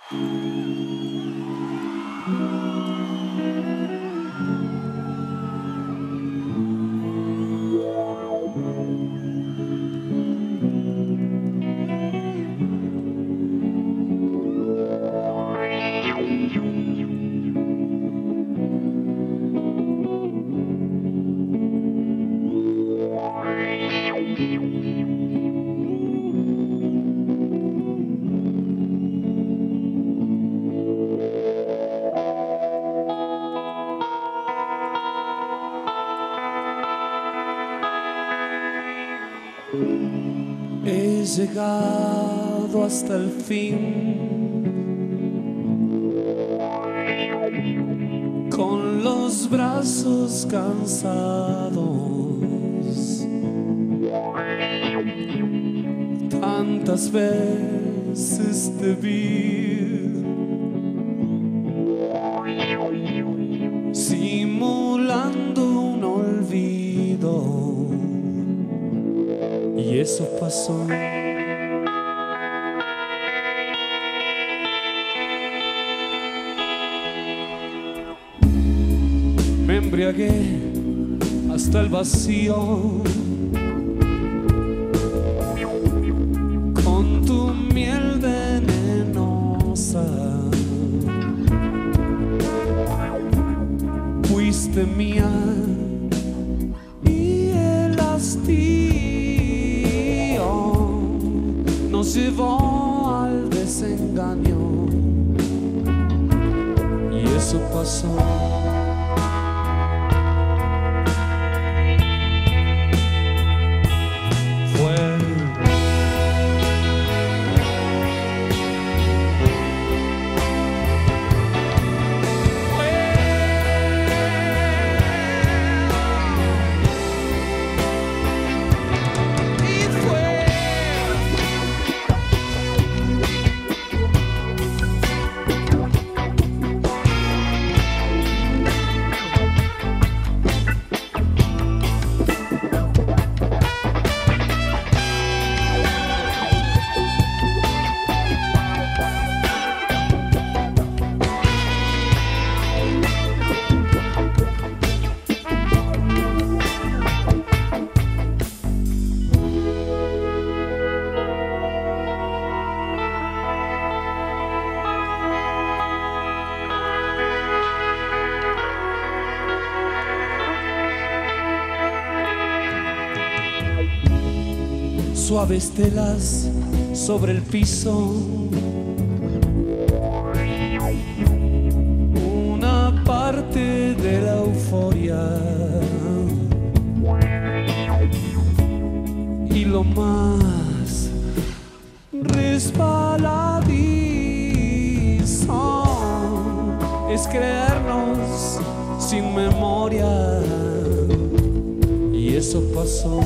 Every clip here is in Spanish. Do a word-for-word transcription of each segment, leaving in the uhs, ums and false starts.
He llegado hasta el fin con los brazos cansados. Tantas veces te vi simulando un olvido. Y eso pasó. Me embriagué hasta el vacío con tu miel venenosa. Fuiste mía y el hastío nos llevó al desengaño. Y eso pasó. Suaves telas sobre el piso, una parte de la euforia y lo más resbaladizo es creernos sin memoria. Y eso pasó.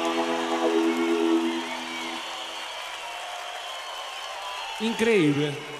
Increíble.